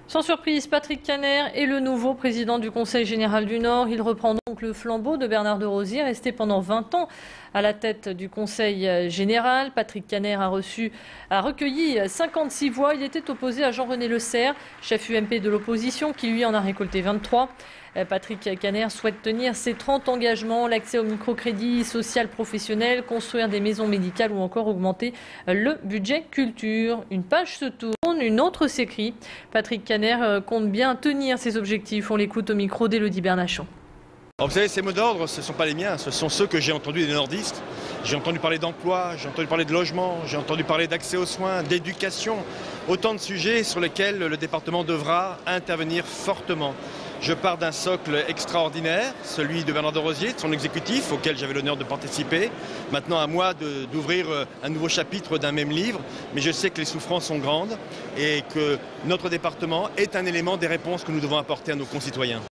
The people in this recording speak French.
Sans surprise, Patrick Caner est le nouveau président du Conseil général du Nord. Il reprend donc le flambeau de Bernard de Rosier, resté pendant 20 ans à la tête du Conseil général. Patrick Caner a recueilli 56 voix. Il était opposé à Jean-René Le Serre, chef UMP de l'opposition, qui lui en a récolté 23. Patrick Caner souhaite tenir ses 30 engagements, l'accès au microcrédit social professionnel, construire des maisons médicales ou encore augmenter le budget culture. Une page se tourne, une autre s'écrit. Patrick Caner compte bien tenir ses objectifs. On l'écoute au micro d'Élodie Bernachon. Alors vous savez, ces mots d'ordre, ce ne sont pas les miens, ce sont ceux que j'ai entendus des nordistes. J'ai entendu parler d'emploi, j'ai entendu parler de logement, j'ai entendu parler d'accès aux soins, d'éducation. Autant de sujets sur lesquels le département devra intervenir fortement. Je pars d'un socle extraordinaire, celui de Bernard de Rosier, de son exécutif, auquel j'avais l'honneur de participer. Maintenant, à moi d'ouvrir un nouveau chapitre d'un même livre. Mais je sais que les souffrances sont grandes et que notre département est un élément des réponses que nous devons apporter à nos concitoyens.